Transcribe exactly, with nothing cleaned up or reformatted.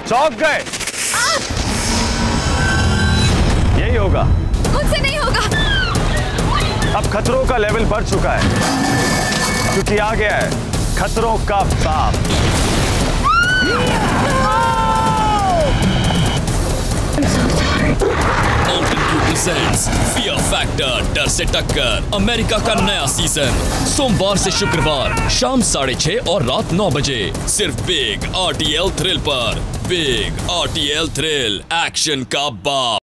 चौंक गए। यही होगा। मुझसे नहीं होगा। अब खतरों का लेवल बढ़ चुका है क्योंकि आ गया है खतरों का बाप। Mountain view presents fear factor, डर से टक्कर, अमेरिका का नया सीजन, सोमवार से शुक्रवार शाम साढ़े छह और रात नौ बजे सिर्फ big R T L thrill पर। Big R T L thrill, action का बाप।